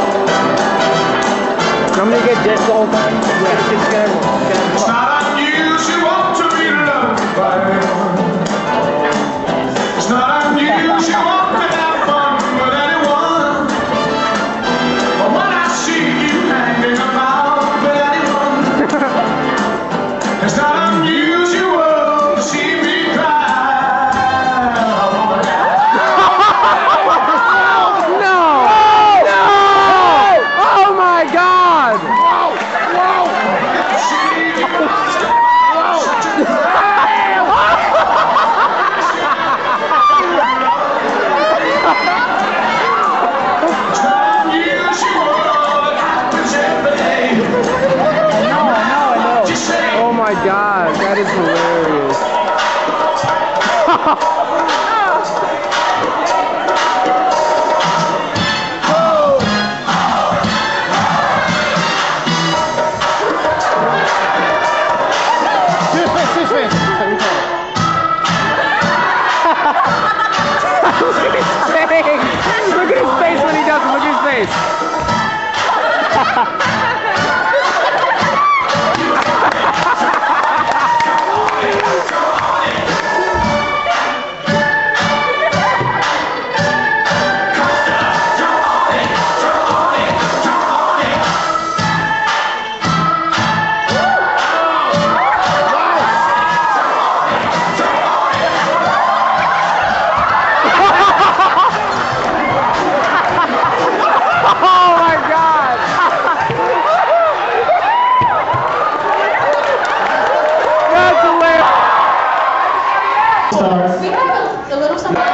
I'm gonna get this the whole time. Yeah, it's gonna It's not unusual to be loved by anyone. It's not unusual to have fun with anyone. But when I see you hanging about with anyone, it's not unusual to see me cry. Oh my God! Oh my God, that is hilarious. Look at his face when he does it. Look at his We have a little something.